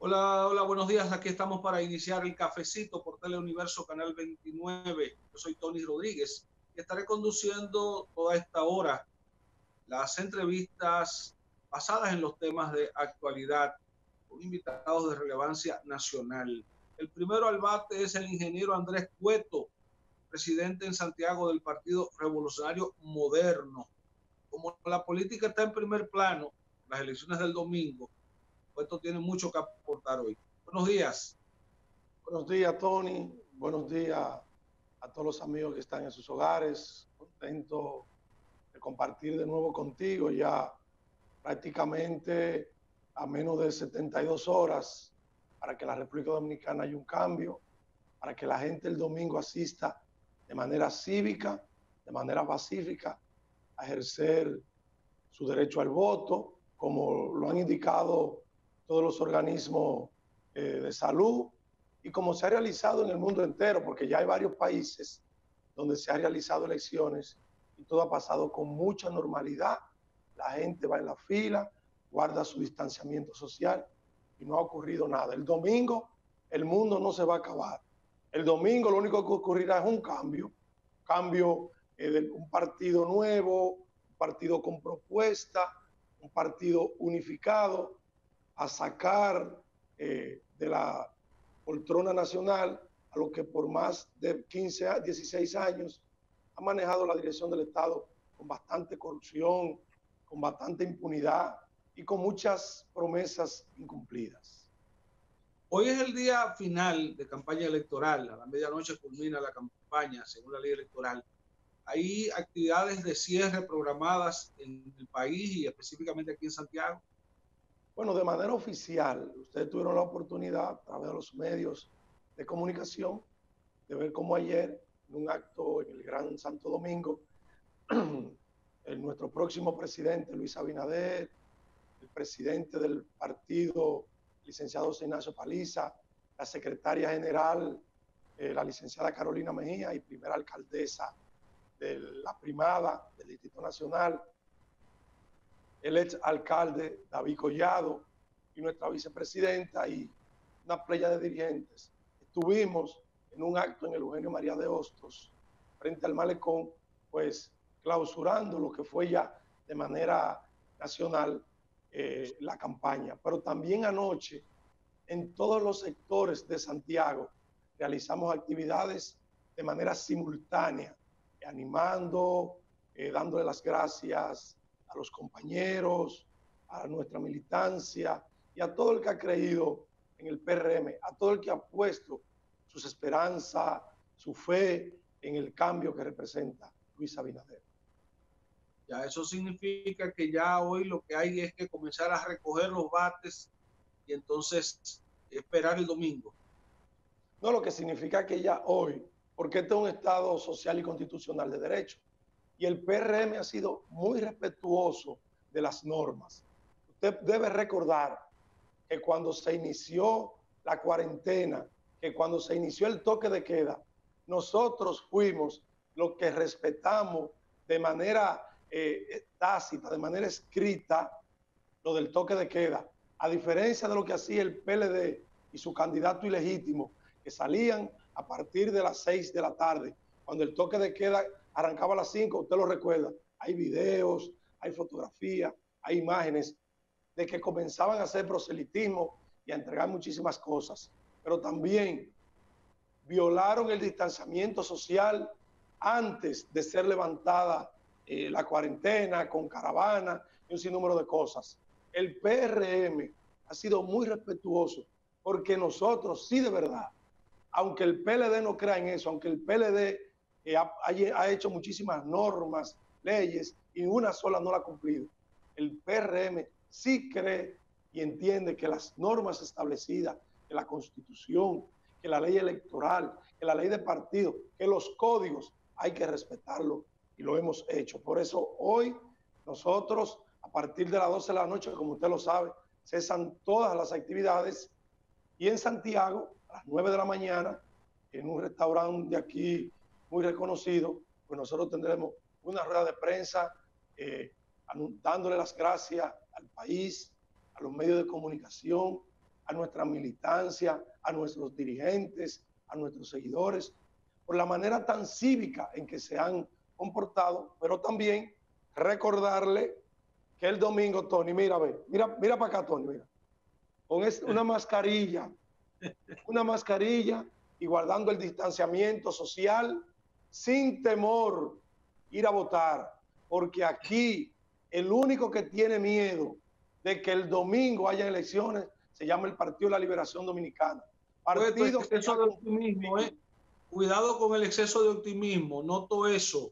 Hola, hola, buenos días. Aquí estamos para iniciar el cafecito por Teleuniverso Canal 29. Yo soy Tony Rodríguez y estaré conduciendo toda esta hora las entrevistas basadas en los temas de actualidad con invitados de relevancia nacional. El primero al bate es el ingeniero Andrés Cueto, presidente en Santiago del Partido Revolucionario Moderno. Como la política está en primer plano, las elecciones del domingo, Cueto tiene mucho que aportar hoy. Buenos días. Buenos días, Tony. Buenos días a todos los amigos que están en sus hogares. Contento de compartir de nuevo contigo ya prácticamente a menos de 72 horas para que en la República Dominicana haya un cambio, para que la gente el domingo asista de manera cívica, de manera pacífica, a ejercer su derecho al voto, como lo han indicado todos los organismos de salud y como se ha realizado en el mundo entero, porque ya hay varios países donde se han realizado elecciones y todo ha pasado con mucha normalidad. La gente va en la fila, guarda su distanciamiento social y no ha ocurrido nada. El domingo el mundo no se va a acabar. El domingo lo único que ocurrirá es un cambio de un partido nuevo, un partido con propuesta, un partido unificado, a sacar de la poltrona nacional a lo que por más de 15 a 16 años ha manejado la dirección del Estado con bastante corrupción, con bastante impunidad y con muchas promesas incumplidas. Hoy es el día final de campaña electoral. A la medianoche culmina la campaña, según la ley electoral. ¿Hay actividades de cierre programadas en el país y específicamente aquí en Santiago? Bueno, de manera oficial, ustedes tuvieron la oportunidad a través de los medios de comunicación de ver cómo ayer, en un acto en el Gran Santo Domingo, nuestro próximo presidente, Luis Abinader, el presidente del partido, licenciado José Ignacio Paliza, la secretaria general, la licenciada Carolina Mejía, y primera alcaldesa de la primada del Distrito Nacional, el ex alcalde David Collado y nuestra vicepresidenta y una playa de dirigentes. Estuvimos en un acto en el Eugenio María de Hostos, frente al malecón, pues clausurando lo que fue ya de manera nacional la campaña. Pero también anoche, en todos los sectores de Santiago, realizamos actividades de manera simultánea, animando, dándole las gracias a los compañeros, a nuestra militancia y a todo el que ha creído en el PRM, a todo el que ha puesto sus esperanzas, su fe en el cambio que representa Luis Abinader. Ya eso significa que ya hoy lo que hay es que comenzar a recoger los bates y entonces esperar el domingo. No, lo que significa que ya hoy, porque este es un Estado social y constitucional de derecho, y el PRM ha sido muy respetuoso de las normas. Usted debe recordar que cuando se inició la cuarentena, que cuando se inició el toque de queda, nosotros fuimos los que respetamos de manera tácita, de manera escrita, lo del toque de queda, a diferencia de lo que hacía el PLD y su candidato ilegítimo, que salían a partir de las 6 de la tarde, cuando el toque de queda arrancaba a las 5, usted lo recuerda, hay videos, hay fotografías, hay imágenes de que comenzaban a hacer proselitismo y a entregar muchísimas cosas, pero también violaron el distanciamiento social antes de ser levantada la cuarentena con caravana y un sinnúmero de cosas. El PRM ha sido muy respetuoso porque nosotros sí de verdad, aunque el PLD no crea en eso, aunque el PLD ha hecho muchísimas normas, leyes y una sola no la ha cumplido, el PRM sí cree y entiende que las normas establecidas, que la Constitución, que la ley electoral, que la ley de partido, que los códigos hay que respetarlo y lo hemos hecho. Por eso hoy nosotros, a partir de las 12 de la noche, como usted lo sabe, cesan todas las actividades y en Santiago, a las 9 de la mañana, en un restaurante de aquí muy reconocido, pues nosotros tendremos una rueda de prensa dándole las gracias al país, a los medios de comunicación, a nuestra militancia, a nuestros dirigentes, a nuestros seguidores, por la manera tan cívica en que se han comportado, pero también recordarle que el domingo, Tony, mira, ve, mira para acá, Tony, mira, con una mascarilla y guardando el distanciamiento social, sin temor ir a votar, porque aquí el único que tiene miedo de que el domingo haya elecciones se llama el Partido de la Liberación Dominicana. Partido exceso de optimismo, cuidado con el exceso de optimismo, noto eso.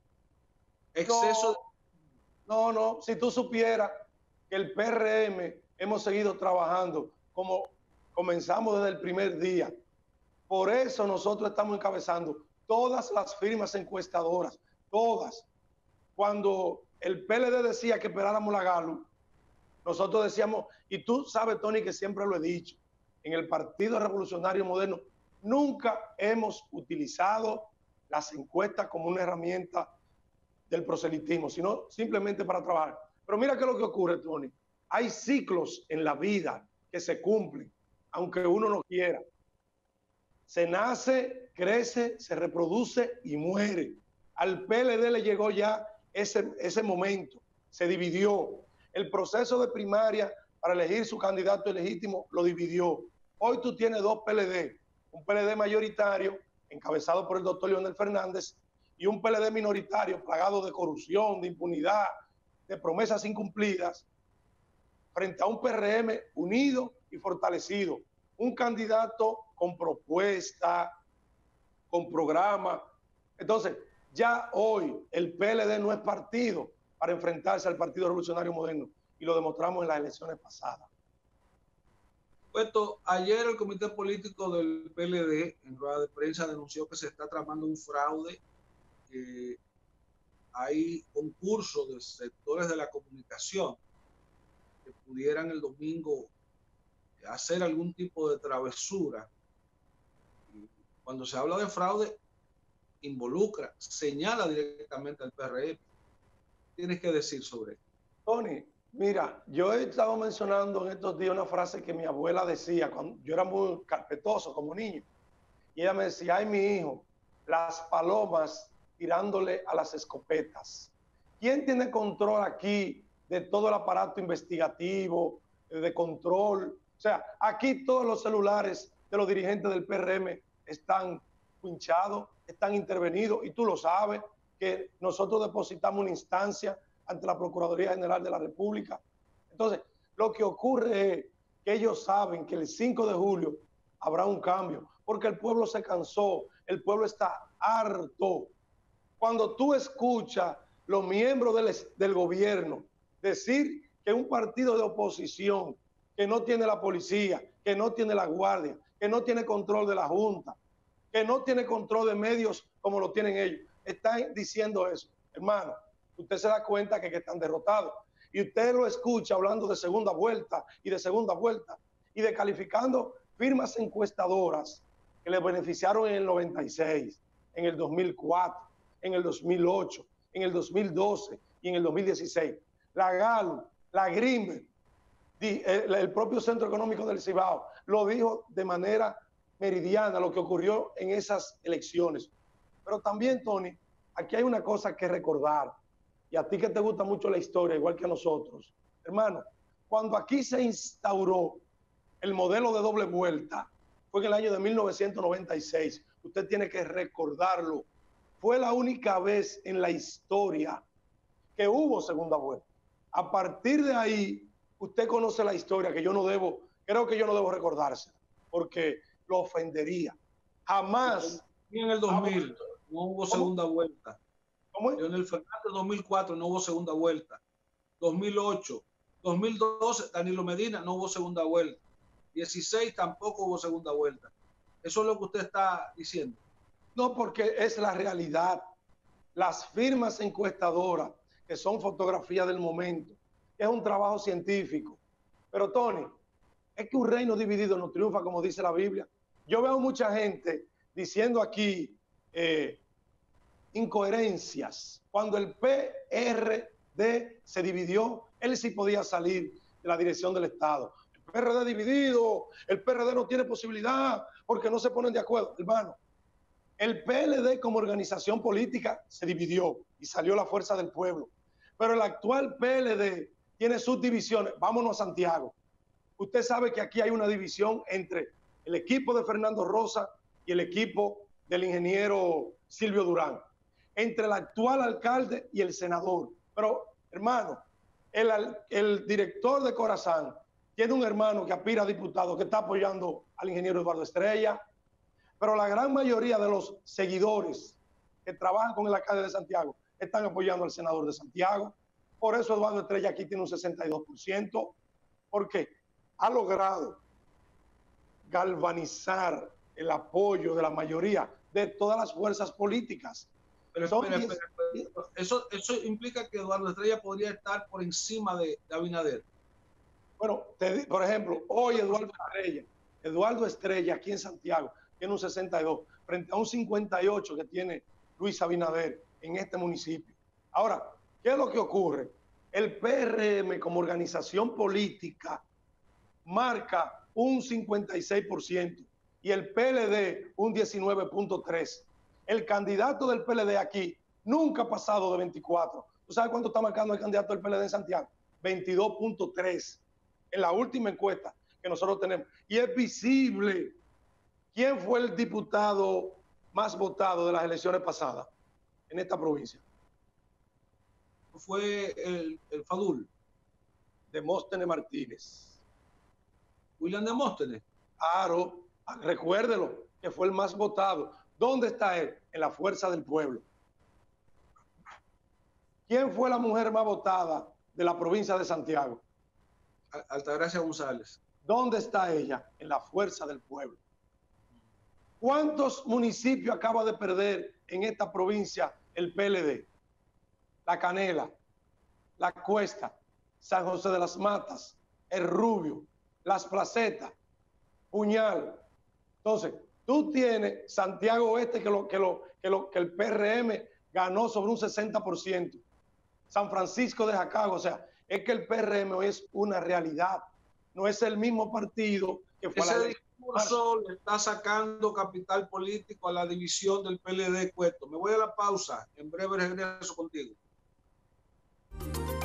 Exceso no, si tú supieras que el PRM hemos seguido trabajando como comenzamos desde el primer día. Por eso nosotros estamos encabezando todas las firmas encuestadoras, todas. Cuando el PLD decía que esperáramos la Galo, nosotros decíamos, y tú sabes, Tony, que siempre lo he dicho, en el Partido Revolucionario Moderno nunca hemos utilizado las encuestas como una herramienta del proselitismo, sino simplemente para trabajar. Pero mira qué es lo que ocurre, Tony. Hay ciclos en la vida que se cumplen, aunque uno no quiera. Se nace, crece, se reproduce y muere. Al PLD le llegó ya ese momento, se dividió. El proceso de primaria para elegir su candidato legítimo lo dividió. Hoy tú tienes dos PLD, un PLD mayoritario encabezado por el doctor Leonel Fernández y un PLD minoritario plagado de corrupción, de impunidad, de promesas incumplidas, frente a un PRM unido y fortalecido. Un candidato con propuesta, con programa. Entonces, ya hoy el PLD no es partido para enfrentarse al Partido Revolucionario Moderno, y lo demostramos en las elecciones pasadas. Puesto, ayer el comité político del PLD en rueda de prensa denunció que se está tramando un fraude, que hay concursos de sectores de la comunicación que pudieran el domingo hacer algún tipo de travesura. Cuando se habla de fraude, involucra, señala directamente al PRM. ¿Tienes que decir sobre esto? Tony, mira, yo he estado mencionando en estos días una frase que mi abuela decía cuando yo era muy carpetoso como niño. Y ella me decía, ay, mi hijo, las palomas tirándole a las escopetas. ¿Quién tiene control aquí de todo el aparato investigativo, de control? O sea, aquí todos los celulares de los dirigentes del PRM están pinchados, están intervenidos, y tú lo sabes, que nosotros depositamos una instancia ante la Procuraduría General de la República. Entonces, lo que ocurre es que ellos saben que el 5 de julio habrá un cambio, porque el pueblo se cansó, el pueblo está harto. Cuando tú escuchas los miembros del gobierno decir que un partido de oposición que no tiene la policía, que no tiene la guardia, que no tiene control de la Junta, que no tiene control de medios como lo tienen ellos, están diciendo eso, hermano, usted se da cuenta que están derrotados. Y usted lo escucha hablando de segunda vuelta y de calificando firmas encuestadoras que le beneficiaron en el 96, en el 2004, en el 2008, en el 2012 y en el 2016. La Galo, la Greenberg, el propio Centro Económico del Cibao lo dijo de manera meridiana lo que ocurrió en esas elecciones. Pero también, Tony, aquí hay una cosa que recordar, y a ti que te gusta mucho la historia, igual que a nosotros, hermano, cuando aquí se instauró el modelo de doble vuelta, fue en el año de 1996, usted tiene que recordarlo, fue la única vez en la historia que hubo segunda vuelta. A partir de ahí, usted conoce la historia que creo que yo no debo recordársela, porque lo ofendería. Jamás. Y en el 2000 no hubo segunda vuelta. ¿Cómo es? Leonel Fernández 2004 no hubo segunda vuelta. 2008, 2012 Danilo Medina no hubo segunda vuelta. 16 tampoco hubo segunda vuelta. Eso es lo que usted está diciendo. No, porque es la realidad. Las firmas encuestadoras, que son fotografías del momento, es un trabajo científico. Pero, Tony, es que un reino dividido no triunfa, como dice la Biblia. Yo veo mucha gente diciendo aquí incoherencias. Cuando el PRD se dividió, él sí podía salir de la dirección del Estado. El PRD dividido, el PRD no tiene posibilidad porque no se ponen de acuerdo. Hermano, el PLD como organización política se dividió y salió la Fuerza del Pueblo. Pero el actual PLD tiene sus divisiones. Vámonos a Santiago. Usted sabe que aquí hay una división entre el equipo de Fernando Rosa y el equipo del ingeniero Silvio Durán, entre el actual alcalde y el senador. Pero, hermano, el director de Corazán tiene un hermano que aspira a diputado que está apoyando al ingeniero Eduardo Estrella, pero la gran mayoría de los seguidores que trabajan con el alcalde de Santiago están apoyando al senador de Santiago. Por eso Eduardo Estrella aquí tiene un 62%, porque ha logrado galvanizar el apoyo de la mayoría de todas las fuerzas políticas. Pero espera. Eso implica que Eduardo Estrella podría estar por encima de Abinader. Bueno, por ejemplo, hoy Eduardo Estrella aquí en Santiago tiene un 62 frente a un 58 que tiene Luis Abinader en este municipio. Ahora, ¿qué es lo que ocurre? El PRM como organización política marca un 56% y el PLD un 19.3%. El candidato del PLD aquí nunca ha pasado de 24. ¿Tú sabes cuánto está marcando el candidato del PLD en Santiago? 22.3 en la última encuesta que nosotros tenemos. Y es visible quién fue el diputado más votado de las elecciones pasadas en esta provincia. Fue el Fadul. Demóstenes Martínez. William Demóstenes. Claro, recuérdelo, que fue el más votado. ¿Dónde está él? En la Fuerza del Pueblo. ¿Quién fue la mujer más votada de la provincia de Santiago? Altagracia González. ¿Dónde está ella? En la Fuerza del Pueblo. ¿Cuántos municipios acaba de perder en esta provincia el PLD? La Canela, La Cuesta, San José de las Matas, El Rubio, Las Placetas, Puñal. Entonces, tú tienes Santiago Oeste que el PRM ganó sobre un 60%. San Francisco de Jacagua, o sea, es que el PRM hoy es una realidad. No es el mismo partido que fue ese discurso le está sacando capital político a la división del PLD Cueto. Me voy a la pausa. En breve regreso contigo.